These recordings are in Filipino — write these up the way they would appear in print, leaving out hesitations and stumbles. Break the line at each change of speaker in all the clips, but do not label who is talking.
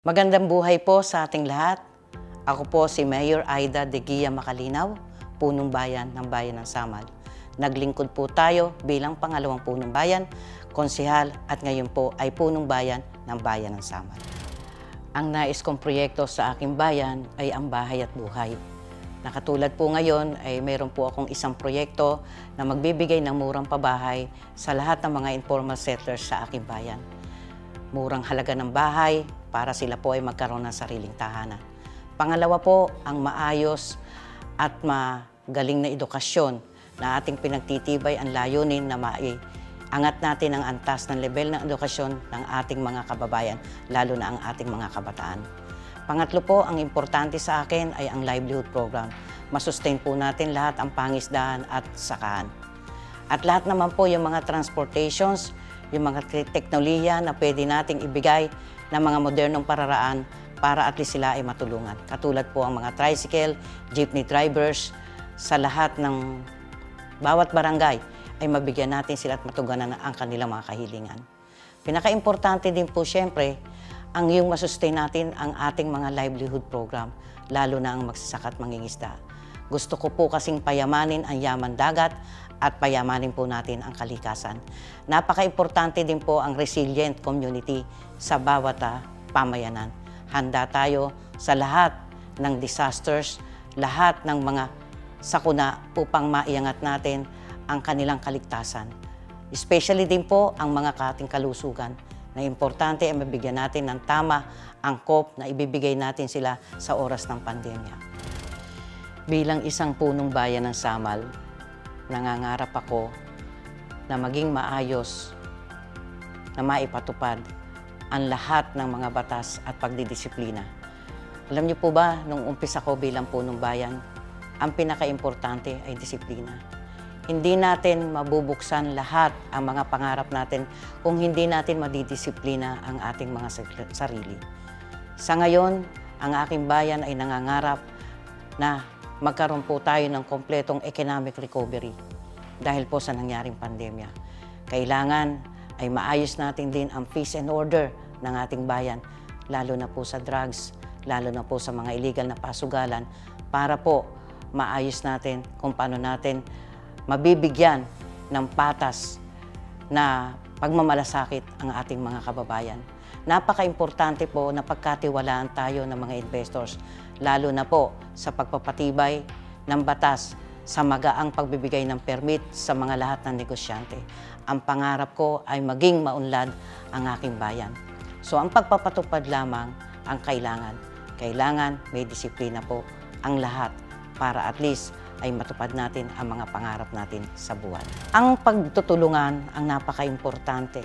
Magandang buhay po sa ating lahat. Ako po si Mayor Aida de Guia Macalinaw, punong bayan ng Bayan ng Samal. Naglingkod po tayo bilang pangalawang punong bayan, konsehal at ngayon po ay punong bayan ng Bayan ng Samal. Ang nais kong proyekto sa aking bayan ay ang bahay at buhay. Nakatulad po ngayon ay mayroon po akong isang proyekto na magbibigay ng murang pabahay sa lahat ng mga informal settlers sa aking bayan. Murang halaga ng bahay para sila po ay magkaroon ng sariling tahanan. Pangalawa po, ang maayos at magaling na edukasyon na ating pinagtitibay ang layunin na maiangat natin ang antas ng level ng edukasyon ng ating mga kababayan, lalo na ang ating mga kabataan. Pangatlo po, ang importante sa akin ay ang livelihood program. Masustain po natin lahat ang pangisdahan at sakahan. At lahat naman po yung mga transportations, yung mga teknolohiya na pwede nating ibigay ng mga modernong pararaan para at least sila ay matulungan. Katulad po ang mga tricycle, jeepney drivers, sa lahat ng bawat barangay ay mabigyan natin sila at matugunan ang kanilang mga kahilingan. Pinaka-importante din po siyempre ang yung masustain natin ang ating mga livelihood program, lalo na ang magsasaka at mangingisda. Gusto ko po kasing payamanin ang yaman dagat at payamanin po natin ang kalikasan. Napaka-importante din po ang resilient community sa bawat pamayanan. Handa tayo sa lahat ng disasters, lahat ng mga sakuna upang maiangat natin ang kanilang kaligtasan. Especially din po ang mga kating kalusugan na importante ay mabigyan natin ng tama angkop na ibibigay natin sila sa oras ng pandemya. Bilang isang punong bayan ng Samal, nangangarap ako na maging maayos, na maipatupad ang lahat ng mga batas at pagdidisiplina. Alam niyo po ba, nung umpisa ko bilang punong bayan, ang pinaka-importante ay disiplina. Hindi natin mabubuksan lahat ang mga pangarap natin kung hindi natin madidisiplina ang ating mga sarili. Sa ngayon, ang aking bayan ay nangangarap na magkaroon po tayo ng kompletong economic recovery dahil po sa nangyaring pandemya. Kailangan ay maayos natin din ang peace and order ng ating bayan, lalo na po sa drugs, lalo na po sa mga illegal na pasugalan, para po maayos natin kung paano natin mabibigyan ng patas na pagmamalasakit ang ating mga kababayan. Napaka-importante po na pagkatiwalaan tayo ng mga investors, lalo na po sa pagpapatibay ng batas sa magaang pagbibigay ng permit sa mga lahat ng negosyante. Ang pangarap ko ay maging maunlad ang aking bayan. So ang pagpapatupad lamang ang kailangan. Kailangan may disiplina po ang lahat para at least ay matupad natin ang mga pangarap natin sa buwan. Ang pagtutulungan ang napaka-importante.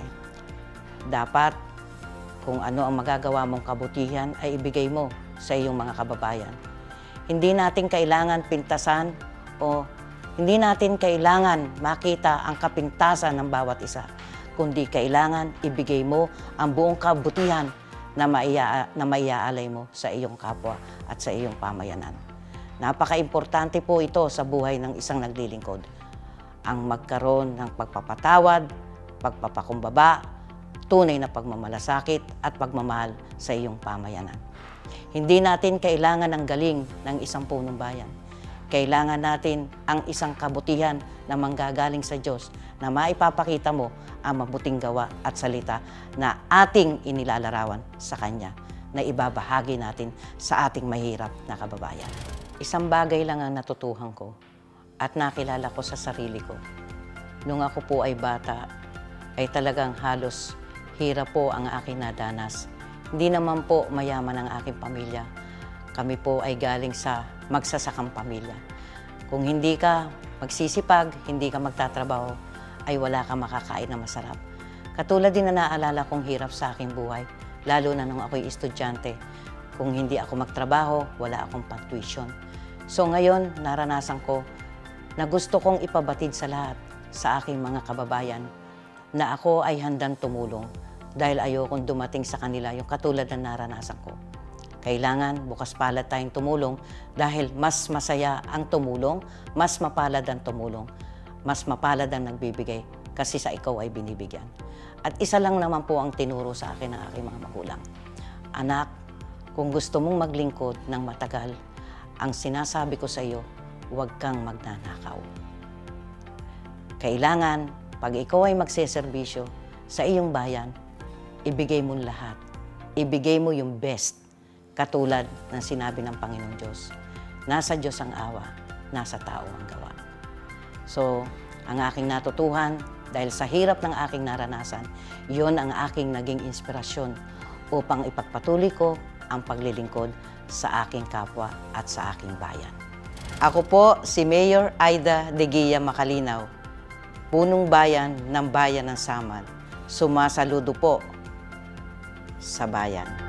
Dapat kung ano ang magagawa mong kabutihan ay ibigay mo sa iyong mga kababayan. Hindi natin kailangan pintasan o hindi natin kailangan makita ang kapintasan ng bawat isa, kundi kailangan ibigay mo ang buong kabutihan na maiaalay mo sa iyong kapwa at sa iyong pamayanan. Napaka-importante po ito sa buhay ng isang naglilingkod. Ang magkaroon ng pagpapatawad, pagpapakumbaba, tunay na pagmamalasakit at pagmamahal sa iyong pamayanan. Hindi natin kailangan ang galing ng isang punong bayan. Kailangan natin ang isang kabutihan na manggagaling sa Diyos na maipapakita mo ang mabuting gawa at salita na ating inilalarawan sa Kanya, na ibabahagi natin sa ating mahirap na kababayan. Isang bagay lang ang natutuhan ko at nakilala ko sa sarili ko. Nung ako po ay bata, ay talagang halos hirap po ang aking nadanas. Hindi naman po mayaman ang aking pamilya. Kami po ay galing sa magsasakang pamilya. Kung hindi ka magsisipag, hindi ka magtatrabaho, ay wala kang makakain na masarap. Katulad din na naalala kong hirap sa aking buhay, lalo na nung ako'y estudyante. Kung hindi ako magtrabaho, wala akong pang-tuition. So ngayon, naranasan ko na gusto kong ipabatid sa lahat, sa aking mga kababayan, na ako ay handang tumulong dahil ayokong dumating sa kanila yung katulad na naranasan ko. Kailangan bukas palad tayong tumulong dahil mas masaya ang tumulong, mas mapalad ang tumulong, mas mapalad ang nagbibigay kasi sa ikaw ay binibigyan. At isa lang naman po ang tinuro sa akin ng aking mga magulang. Anak, Kung gusto mong maglingkod ng matagal, ang sinasabi ko sa iyo, huwag kang magnanakaw. Kailangan, pag ikaw ay magseserbisyo sa iyong bayan, ibigay mo lahat. Ibigay mo yung best. Katulad ng sinabi ng Panginoon Diyos, nasa Diyos ang awa, nasa tao ang gawa. So, ang aking natutuhan, dahil sa hirap ng aking naranasan, yon ang aking naging inspirasyon upang ipagpatuloy ko ang paglilingkod sa aking kapwa at sa aking bayan. Ako po si Mayor Aida de Guia Macalinaw, punong bayan ng Bayan ng Samal. Sumasaludo po sa bayan.